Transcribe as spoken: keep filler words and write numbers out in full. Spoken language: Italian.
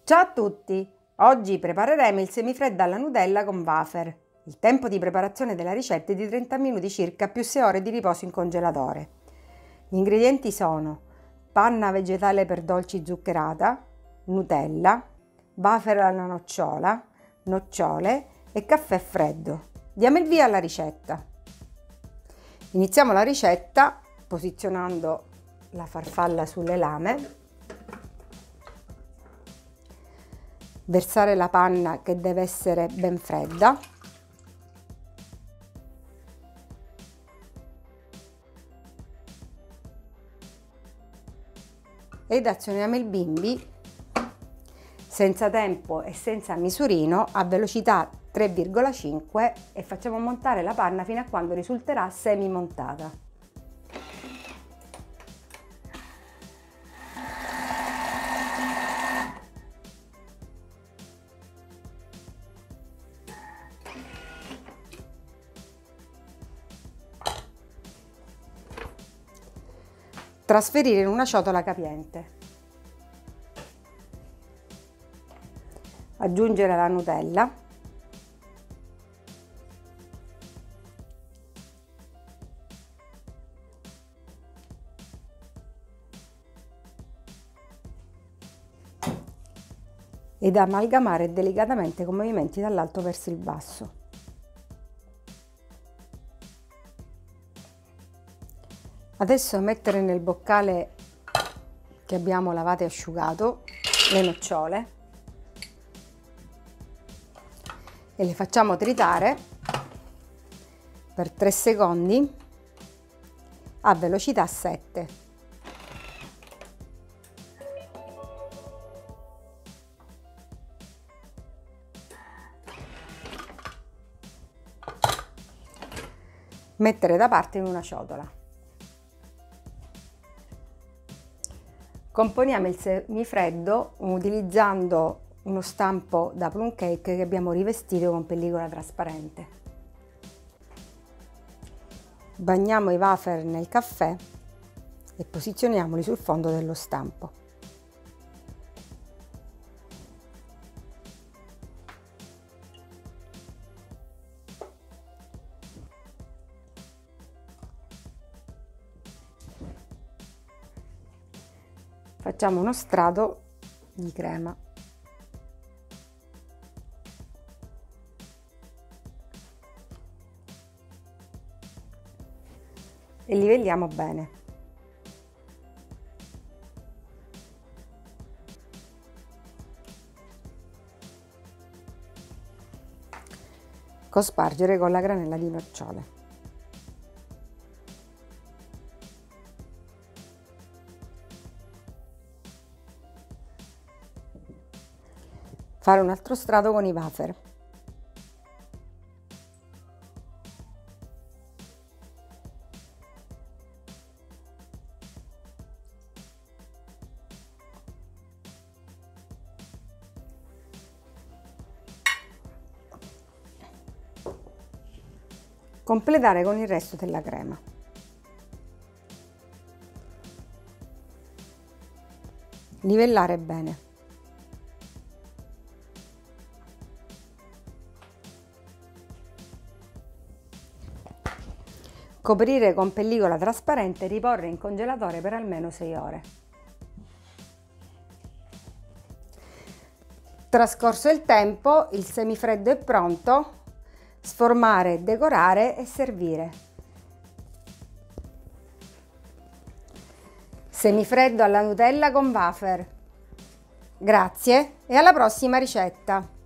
Ciao a tutti! Oggi prepareremo il semifreddo alla Nutella con wafer. Il tempo di preparazione della ricetta è di trenta minuti circa più sei ore di riposo in congelatore. Gli ingredienti sono panna vegetale per dolci zuccherata, Nutella, wafer alla nocciola, nocciole e caffè freddo. Diamo il via alla ricetta. Iniziamo la ricetta posizionando la farfalla sulle lame. Versare la panna che deve essere ben fredda. Ed azioniamo il bimbi senza tempo e senza misurino a velocità tre virgola cinque e facciamo montare la panna fino a quando risulterà semi montata. Trasferire in una ciotola capiente. Aggiungere la Nutella. Ed amalgamare delicatamente con movimenti dall'alto verso il basso. Adesso mettere nel boccale che abbiamo lavato e asciugato le nocciole e le facciamo tritare per tre secondi a velocità sette. Mettere da parte in una ciotola. Componiamo il semifreddo utilizzando uno stampo da plum cake che abbiamo rivestito con pellicola trasparente. Bagniamo i wafer nel caffè e posizioniamoli sul fondo dello stampo. Facciamo uno strato di crema. E livelliamo bene. Cospargere con la granella di nocciole. Fare un altro strato con i wafer. Completare con il resto della crema. Livellare bene. Coprire con pellicola trasparente e riporre in congelatore per almeno sei ore. Trascorso il tempo, il semifreddo è pronto. Sformare, decorare e servire. Semifreddo alla Nutella con wafer. Grazie e alla prossima ricetta!